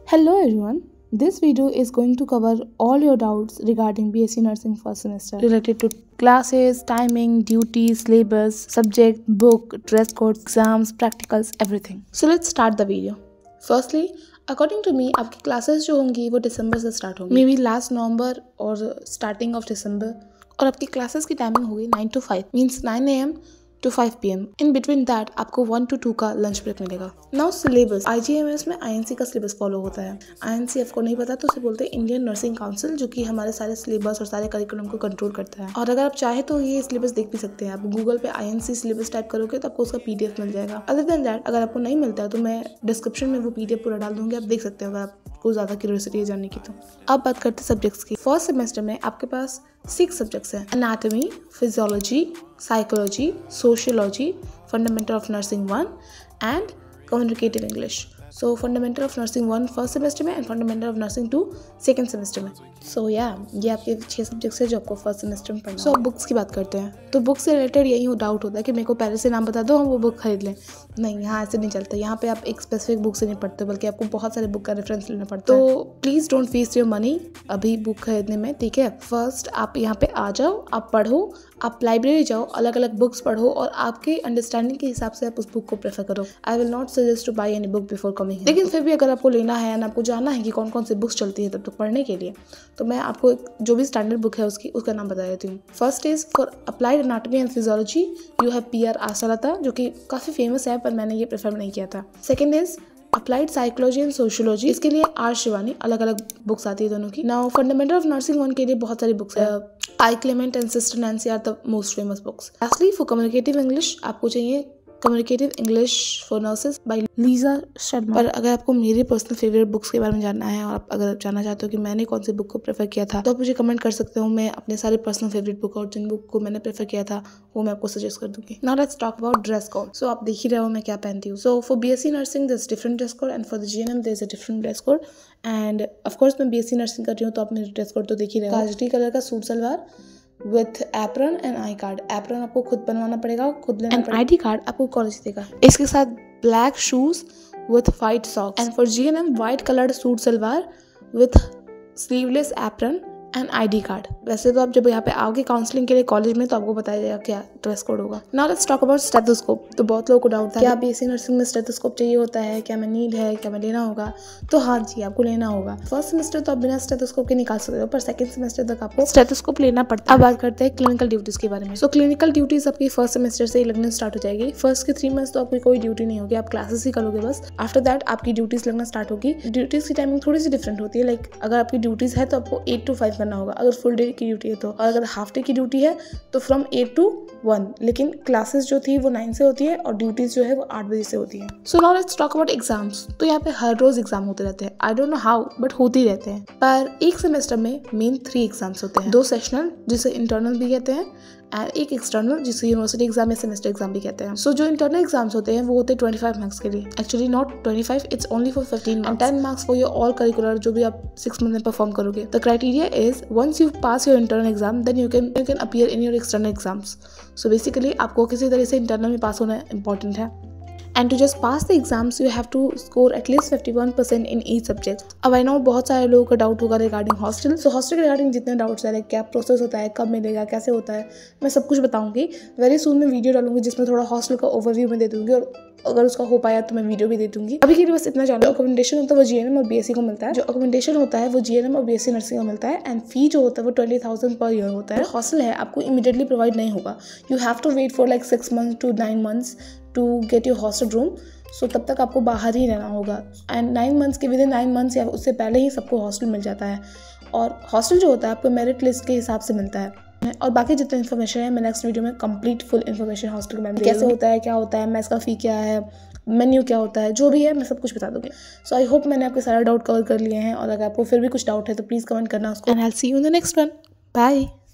Hello everyone, this video is going to cover all your doubts regarding BSc Nursing first semester related to classes, timing, duties, syllabus, subject, book, dress code, exams, practicals, everything. So let's start the video. Firstly, according to me, आपकी classes जो होंगी वो दिसंबर से start होंगी, maybe last नवंबर और starting of December, और आपकी classes की timing होगी 9 to 5 means 9 AM to 5 PM. In between that आपको 1 to 2 का लंच ब्रेक मिलेगा. Now syllabus, IGMS में INC का सिलेबस फॉलो होता है. INC आपको नहीं पता तो उसे बोलते हैं इंडियन नर्सिंग काउंसिल, जो कि हमारे सारे सिलेबस और सारे करिकुलम को कंट्रोल करता है. और अगर आप चाहे तो ये सिलेबस देख भी सकते हैं. आप गूगल पे INC सिलेबस टाइप करोगे तो आपको उसका PDF मिल जाएगा. अदर देन दैट अगर आपको नहीं मिलता है तो मैं डिस्क्रिप्शन में वो PDF पूरा डाल दूंगी, आप देख सकते हो अगर आपको ज़्यादा क्यूरियोसिटी है जानने की. तो अब बात करते हैं सब्जेक्ट्स की. फर्स्ट सेमेस्टर में आपके पास 6 सब्जेक्ट्स हैं. Anatomy, physiology, psychology, sociology, fundamental of nursing 1 and communicative English. So fundamental of nursing 1 first semester में and fundamental of nursing 2 second semester में. सो ये आपके 6 सब्जेक्ट्स हैं जो आपको फर्स्ट सेमेस्टर में पढ़ना. सो अब बुक्स की बात करते हैं. तो बुक से रिलेटेड यही डाउट होता है कि मेरे को पहले से नाम बता दो, हम वो बुक खरीद लें. नहीं, यहाँ ऐसे नहीं चलता. यहाँ पे आप एक स्पेसिफिक बुक से नहीं पढ़ते बल्कि आपको बहुत सारे बुक का रेफरेंस लेना पड़ता है. तो please don't waste your money अभी बुक खरीदने में, ठीक है. फर्स्ट आप यहाँ पे आ जाओ, आप पढ़ो, आप लाइब्रेरी जाओ, अलग अलग बुक्स पढ़ो और आपके अंडरस्टैंडिंग के हिसाब से आप उस बुक को प्रेफर करो. I will not suggest to buy any book before coming. लेकिन फिर भी अगर आपको लेना है एंड आपको जानना है कि कौन कौन सी बुक्स चलती है तब तक पढ़ने के लिए, तो मैं आपको जो भी स्टैंडर्ड बुक है उसका नाम बता देती हूँ. First is for applied anatomy and physiology you have PR Ashalata, जो कि काफ़ी फेमस है पर मैंने ये प्रेफर नहीं किया था. Second is applied psychology and sociology, इसके लिए R शिवानी, अलग अलग बुक्स आती है दोनों की. नाउ फंडामेंटल ऑफ नर्सिंग 1 के लिए बहुत सारी बुक्स है. I Clement and sister Nancy are the most famous books. Lastly for communicative English आपको चाहिए communicative English for nurses by Lisa Sharma. पर अगर आपको मेरे पर्सनल फेवरेट बुक्स के बारे में जानना है और आप अगर जानना चाहते हो कि मैंने कौन सी बुक को प्रेफर किया था, तो आप मुझे कमेंट कर सकते हो. मैं अपने सारे पर्सनल फेवरेट बुक और जिन बुक को मैंने प्रेफर किया था वो मैं आपको सजेस्ट कर दूंगी. Now let's talk about dress code. So आप देख ही रहे हो मैं क्या पहनती हूँ. So for BSc nursing there is different dress code and for the GNM there is a different dress code. And of course मैं BSc नर्सिंग कर रही हूँ तो आप मेरे ड्रेस कोड तो देख ही रहे हो. काजटी कलर का suit salwar with apron and I card. Apron आपको खुद बनवाना पड़ेगा, खुद लेना पड़ेगा. ID कार्ड आपको कॉलेज देगा. इसके साथ black shoes with white socks. And for GNM white coloured suit salwar with sleeveless apron and ID card. वैसे तो आप जब यहाँ पे आओगे काउंसलिंग के लिए कॉलेज में तो आपको बताया जाएगा क्या ड्रेस कोड होगा. Now let's talk about stethoscope. तो बहुत लोगों को डाउट था क्या BSc नर्सिंग में स्टेथोस्कोप चाहिए होता है, क्या मैं नीड है, क्या मैं लेना होगा. तो हाँ जी, आपको लेना होगा. फर्स्ट सेमेस्टर तो आप बिना स्टेथोस्कोप के निकाल सकते हो, पर सेकंड सेमेस्टर तक आपको स्टेथोस्कोप लेना पड़ता है. अब बात करते हैं क्लिनिकल ड्यूटीज के बारे में. सो क्लिनिकल ड्यूटीज आपकी फर्स्ट सेमेस्टर से ही लगना स्टार्ट हो जाएगी. फर्स्ट के 3 मंथ्स तो आपकी कोई ड्यूटी नहीं होगी, आप क्लासेस ही करोगे बस. आफ्टर दैट आपकी ड्यूटीज लगना स्टार्ट होगी. ड्यूटीज की टाइमिंग थोड़ी सी डिफरेंट होती है. लाइक अगर आपकी ड्यूटीज है तो आपको 8 to 5 करना होगा अगर फुल डे की ड्यूटी है तो, और अगर हाफ डे की ड्यूटी है तो फ्रॉम 8 to 1. लेकिन क्लासेस जो थी वो 9 से होती है और ड्यूटीज जो है वो 8 बजे से होती है. So now let's talk about exams. तो यहाँ पे हर रोज एग्जाम होते रहते हैं. I don't know how but होते ही रहते हैं. पर एक सेमेस्टर में मेन 3 एग्जाम्स होते हैं. 2 सेशनल जिसे इंटरनल भी कहते हैं एंड एक एक्सटर्नल जिसे यूनिवर्सिटी एग्जाम या सेमेस्टर एग्जाम भी कहते हैं. सो जो इंटरनल एग्जाम्स होते हैं वो होते हैं 25 मार्क्स के लिए. Actually not 25, it's only for 15 marks and 10 marks for your all curricular जो भी आप 6 मंथ में परफॉर्म करोगे. The criteria is once you pass your internal exam then you can appear in your external exams. So basically आपको किसी तरह से internal में पास होना इंपॉर्टेंट है. And to just pass the exams, you have to score at least 51% in each subject. अब I know बहुत सारे लोगों का डाउट होगा रिगार्डिंग हॉस्टल. सो हॉस्टल के रिगार्डिंग जितने डाउट्स है, क्या प्रोसेस होता है, कब मिलेगा, कैसे होता है, मैं सब कुछ बताऊंगी. वेरी सून मैं वीडियो डालूंगी जिसमें थोड़ा हॉस्टल का ओवरव्यू में दे दूंगी और अगर उसका हो पाया तो मैं वीडियो भी दे दूंगी. अभी के लिए बस इतना जानो. अकोमोडेशन होता है वो GNM और BSc को मिलता है. जो अकोमोडेशन होता है वो GNM और BSc नर्सिंग को मिलता है. एंड फी जो होता है वो 20,000 पर ईयर होता है. हॉस्टल है आपको इमीडिएटली प्रोवाइड नहीं होगा. You have to wait for like 6 months to 9 months to get your hostel room. So तब तक आपको बाहर ही रहना होगा. एंड 9 months के विदिन 9 months या उससे पहले ही सबको हॉस्टल मिल जाता है. और हॉस्टल जो होता है आपको मेरिट लिस्ट के हिसाब से मिलता है. और बाकी जितना इन्फॉर्मेशन है मैं नेक्स्ट वीडियो में कंप्लीट फुल इन्फॉर्मेशन हॉस्टल के बारे में कैसे होता है, क्या होता है, मैथ्स का फ़ी क्या है, मेन्यू क्या होता है, जो भी है मैं सब कुछ बता दूंगी. सो आई होप मैंने आपके सारा डाउट कवर कर लिए हैं. और अगर आपको फिर भी कुछ डाउट है तो प्लीज़ कमेंट करना उसको. And I will see you in the next one. Bye.